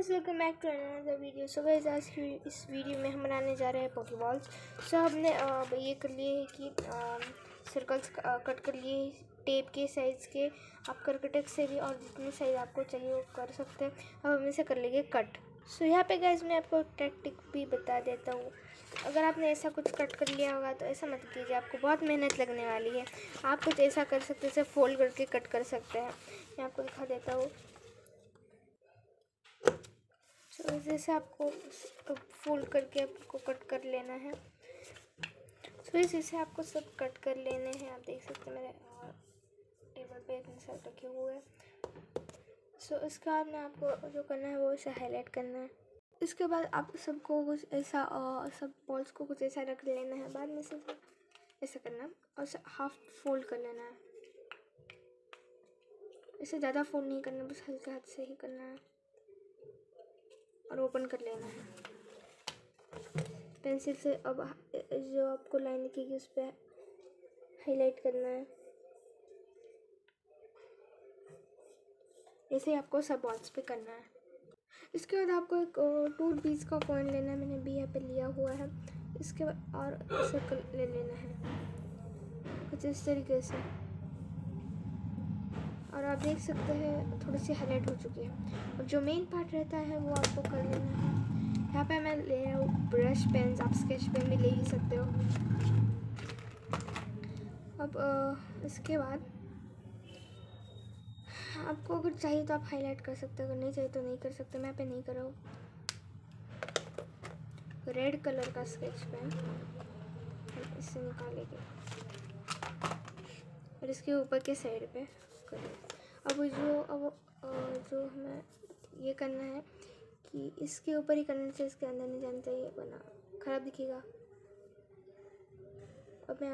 Guys, welcome back to another video. So guys, आज की इस वीडियो में हम बनाने जा रहे हैं पोकेबॉल्स। सो हमने ये कर लिए है कि सर्कल्स कट कर लिए टेप के साइज़ के। आप कर्कटक से भी और जितने साइज़ आपको चाहिए वो कर सकते हैं। अब हम इसे कर लेंगे कट। सो यहाँ पे गाइस मैं आपको एक टेक्निक भी बता देता हूँ। अगर आपने ऐसा कुछ कट कर लिया होगा तो ऐसा मत कीजिए, आपको बहुत मेहनत लगने वाली है। आप कुछ ऐसा कर सकते हैं, इसे फोल्ड करके कट कर सकते हैं। मैं आपको दिखा देता हूँ। तो जैसे आपको फोल्ड करके आपको कट कर लेना है। तो इसे आपको सब कट कर लेने हैं। आप देख सकते हैं मेरे टेबल पे इतने सारे रखे हुए हैं। सो इसके बाद में आपको जो करना है वो इसे हाईलाइट करना है। इसके बाद आप सबको कुछ ऐसा सब बॉल्स को कुछ ऐसा रख लेना है। बाद में सिर्फ ऐसा करना और हाफ फोल्ड कर लेना है। इसे ज़्यादा फोल्ड नहीं करना, बस हल्के हाथ से ही करना है और ओपन कर लेना है पेंसिल से। अब जो आपको लाइन दिखेगी उस पर हाईलाइट करना है। ऐसे ही आपको सब बॉल्स पे करना है। इसके बाद आपको एक 2 रुपीज़ का कॉइन लेना है। मैंने भी यहाँ पे लिया हुआ है। इसके बाद और सर्कल ले लेना है कुछ इस तरीके से। और आप देख सकते हैं थोड़ी सी हाईलाइट हो चुकी है। अब जो मेन पार्ट रहता है वो आपको कर लेना है। यहाँ पे मैं ले रहा हूँ ब्रश पेन्स, आप स्केच पेन भी ले ही सकते हो। अब इसके बाद आपको अगर चाहिए तो आप हाईलाइट कर सकते हो, अगर नहीं चाहिए तो नहीं कर सकते। मैं यहाँ पे नहीं कर रहा हूँ। रेड कलर का स्केच पेन इससे निकालेंगे और इसके ऊपर के साइड पे करें। अब जो हमें ये करना है कि इसके ऊपर ही करने से इसके अंदर नहीं जाना चाहिए, वरना ख़राब दिखेगा। अब मैं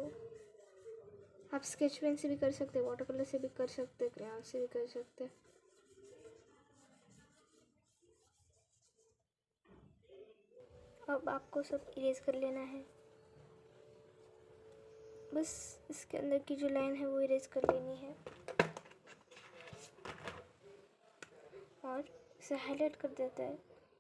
आप स्केच पेन से भी कर सकते हैं, वाटर कलर से भी कर सकते हैं, क्रेयॉन से भी कर सकते हैं। अब आपको सब इरेज कर लेना है। बस इसके अंदर की जो लाइन है वो इरेज कर लेनी है और इसे हाईलाइट कर देता है।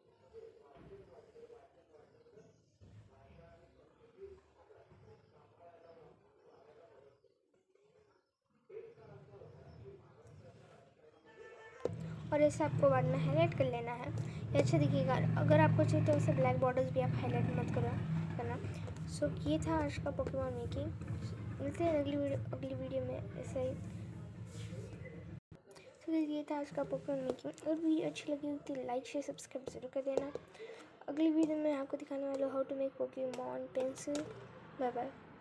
और ऐसे आपको बाद में हाईलाइट कर लेना है। ये अच्छा दिखेगा। अगर आपको चाहिए तो ऐसे ब्लैक बॉर्डर्स भी आप हाईलाइट मत करना। सो ये था आज का पोकेमॉन मेकिंग। मिलते हैं अगली वीडियो में ऐसे ही। तो ये था आज का पोकेमॉन मेकिंग। अगर वीडियो अच्छी लगी हो तो लाइक शेयर सब्सक्राइब जरूर कर देना। अगली वीडियो में आपको दिखाने वाला how to make Pokemon pencil. Bye bye.